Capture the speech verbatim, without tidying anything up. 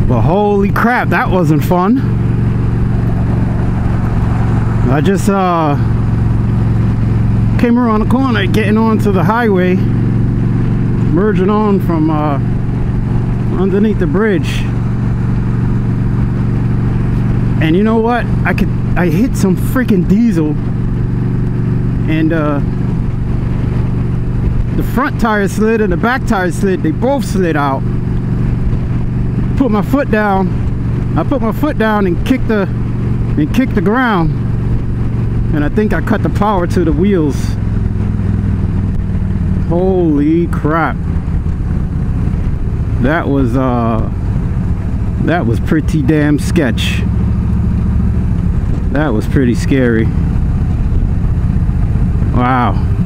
But holy crap, that wasn't fun. I just uh, came around the corner getting onto the highway, merging on from uh, underneath the bridge. And you know what? I could I hit some freaking diesel, and uh, the front tire slid and the back tire slid. They both slid out. Put my foot down. I put my foot down and kicked the and kicked the ground, and I think I cut the power to the wheels. Holy crap! That was uh, that was pretty damn sketch. That was pretty scary. Wow.